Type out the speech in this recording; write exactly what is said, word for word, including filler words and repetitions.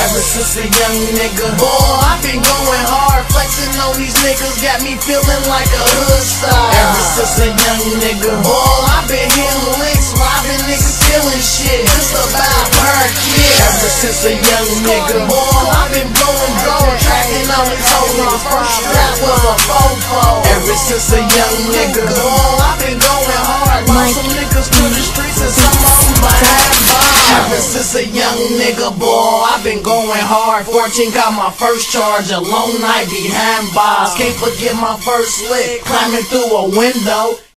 Ever since a young nigga, boy, I've been going hard, flexing on these niggas, got me feeling like a hood star. Ever since a young nigga, boy, I've been hitting licks, robbing niggas, stealing shit, just about per kid. Ever since a young nigga, boy, I've been blowing gold, tracking on these hoes, my first strap was a fofo. Ever since a young nigga, boy, I've been going hard, lost some niggas to the streets and some of them behind bars. Ever since a young nigga, boy, I've been going hard. fourteen got my first charge, a long night behind bars. Can't forget my first lick, climbing through a window.